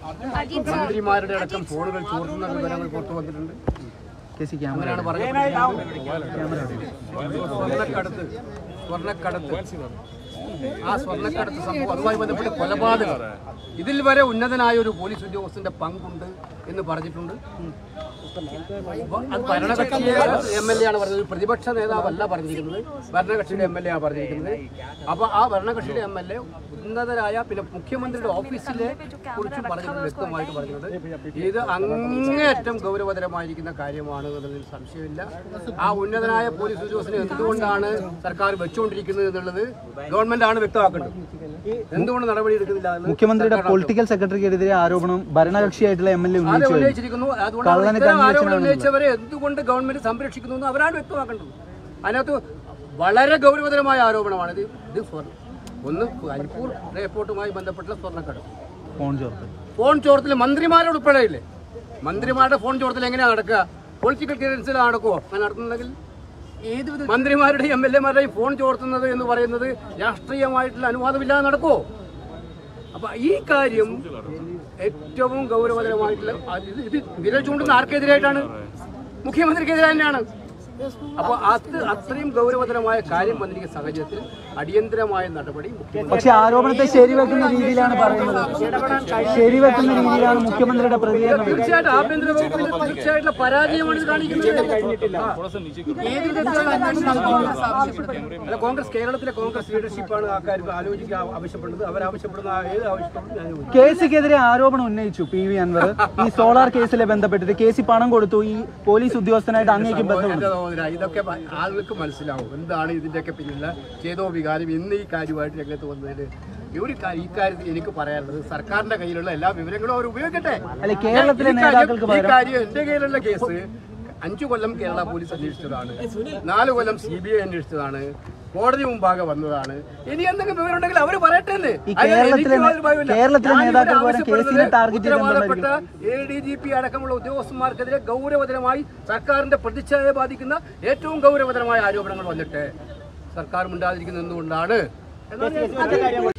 മന്ത്രിമാരുടെ അടക്കം ഫോണുകൾ ചോർത്തുന്ന വിവരങ്ങൾ പുറത്തു വന്നിട്ടുണ്ട്. അങ്ങനെയാണ് പറഞ്ഞത്. സ്വർണ്ണക്കടത്ത് ആ സ്വർണ്ണക്കടത്ത് സംഭവം അതുമായി ബന്ധപ്പെട്ട് കൊലപാതകം ഇതിൽ വരെ ഉന്നതനായ ഒരു പോലീസ് ഉദ്യോഗസ്ഥന്റെ പങ്കുണ്ട് എന്ന് പറഞ്ഞിട്ടുണ്ട്. അത് ഭരണകക്ഷിയെ MLA ആണ് പറഞ്ഞത്, പ്രതിപക്ഷ നേതാവല്ല പറഞ്ഞിരിക്കുന്നത്, ഭരണകക്ഷിയുടെ MLA ആണ് പറഞ്ഞിരിക്കുന്നത്. അപ്പോൾ ആ ഭരണകക്ഷിയുടെ MLA ഉന്നതരായ പിന്നെ മുഖ്യമന്ത്രിയുടെ ഓഫീസിലെ കുറിച്ചും പറഞ്ഞിട്ടുണ്ട്, വ്യക്തമായിട്ട് പറഞ്ഞിട്ടുണ്ട്. ഇത് അങ്ങേയറ്റം ഗൗരവതരമായിരിക്കുന്ന കാര്യമാണ് എന്നതിൽ സംശയമില്ല. ആ ഉന്നതനായ പോലീസ് ഉദ്യോഗസ്ഥനെ എന്തുകൊണ്ടാണ് സർക്കാർ വെച്ചുകൊണ്ടിരിക്കുന്നത് എന്നുള്ളത് ഗവൺമെന്റ് ആണ് വ്യക്തമാക്കേണ്ടത്. എന്തുകൊണ്ട് നടപടി എടുക്കുന്നില്ല? മുഖ്യമന്ത്രിയുടെ പൊളിറ്റിക്കൽ സെക്രട്ടറിക്കെതിരെ ആരോപണം ഭരണകക്ഷിയായിട്ടുള്ള MLA ഉന്നയിച്ചിരിക്കുന്നു. അതുകൊണ്ട് ആരോപണം ഉന്നയിച്ചവരെ എന്തുകൊണ്ട് ഗവൺമെന്റ് സംരക്ഷിക്കുന്നു എന്ന് അവരാണ് വ്യക്തമാക്കേണ്ടത്. അതിനകത്ത് വളരെ ഗൗരവതരമായ ആരോപണമാണ് ഇത്. ഒന്ന് കരിപ്പൂർ എയർപോർട്ടുമായി ബന്ധപ്പെട്ട സ്വർണ്ണക്കടത്ത്, ഫോൺ ചോർത്തിൽ മന്ത്രിമാരോട് ഉൾപ്പെടെയില്ലേ, മന്ത്രിമാരുടെ ഫോൺ ചോർത്തിൽ എങ്ങനെയാണ് നടക്കുക? പൊളിറ്റിക്കൽ ക്ലിയറൻസിൽ നടക്കുമോ? അങ്ങനെ നടത്തുന്നുണ്ടെങ്കിൽ ഏത് മന്ത്രിമാരുടെയും MLA-മാരുടെയും ഫോൺ ചോർത്തുന്നത് എന്ന് പറയുന്നത് രാഷ്ട്രീയമായിട്ടുള്ള അനുവാദമില്ലാതെ നടക്കുമോ? അപ്പൊ ഈ കാര്യം ഏറ്റവും ഗൗരവതരമായിട്ടുള്ള ഇത് വിരൽ ചൂണ്ടുന്ന ആർക്കെതിരായിട്ടാണ്? മുഖ്യമന്ത്രിക്കെതിരെ തന്നെയാണ്. അപ്പോൾ അത്രയും ഗൗരവതരമായ കാര്യം വന്നിരിക്കുന്ന സാഹചര്യത്തിൽ അടിയന്തരമായ നടപടി. പക്ഷെ ആരോപണത്തെ ശരിവെക്കുന്ന രീതിയിലാണ് പറയുന്നത്, ശരിവെക്കുന്ന രീതിയിലാണ് മുഖ്യമന്ത്രിയുടെ പ്രതികരണം. തീർച്ചയായിട്ടും ആഭ്യന്തര വകുപ്പിന്റെ തീർച്ചയായിട്ടുള്ള പരാജയമാണ് ഇത് കാണിക്കുന്നത്. അല്ല, കേരളത്തിലെ കോൺഗ്രസ് ലീഡർഷിപ്പാണ് ആ കാര്യം ആലോചിക്കാൻ ആവശ്യപ്പെടുന്നത്. അവരാവശ്യപ്പെടുന്ന ഏത് ആവശ്യപ്പെടുന്നു? കേസിക്കെതിരെ ആരോപണം ഉന്നയിച്ചു PV അൻവർ. ഈ സോളാർ കേസിലെ ബന്ധപ്പെട്ടിട്ട് കേസി പണം കൊടുത്തു ഈ പോലീസ് ഉദ്യോഗസ്ഥനായിട്ട് അങ്ങേക്ക് ബന്ധമുണ്ട്. ഇതൊക്കെ ആളുകൾക്ക് മനസ്സിലാവും എന്താണ് ഇതിന്റെയൊക്കെ പിന്നിലുള്ള ചേതോ വികാരം. ഇന്ന് ഈ കാര്യമായിട്ട് രംഗത്ത് വന്നതിന് ഈ കാര്യത്തിൽ എനിക്ക് പറയാനുള്ളത്, സർക്കാരിന്റെ കയ്യിലുള്ള എല്ലാ വിവരങ്ങളും അവർ ഉപയോഗിക്കട്ടെ. ഈ കാര്യം എന്റെ കയ്യിലുള്ള കേസ് 5 കൊല്ലം കേരള പോലീസ് അന്വേഷിച്ചതാണ്, 4 കൊല്ലം CBI അന്വേഷിച്ചതാണ്, കോടതി മുമ്പാകെ വന്നതാണ്. ഇനി എന്തെങ്കിലും വിവരം ഉണ്ടെങ്കിൽ അവർ പറയട്ടെ. ഉത്തരവാദപ്പെട്ട ADGP അടക്കമുള്ള ഉദ്യോഗസ്ഥന്മാർക്കെതിരെ ഗൗരവതരമായി സർക്കാരിന്റെ പ്രതിച്ഛായയെ ബാധിക്കുന്ന ഏറ്റവും ഗൗരവതരമായ ആരോപണങ്ങൾ വന്നിട്ട് സർക്കാർ മിണ്ടാതിരിക്കുന്നത് എന്തുകൊണ്ടാണ്?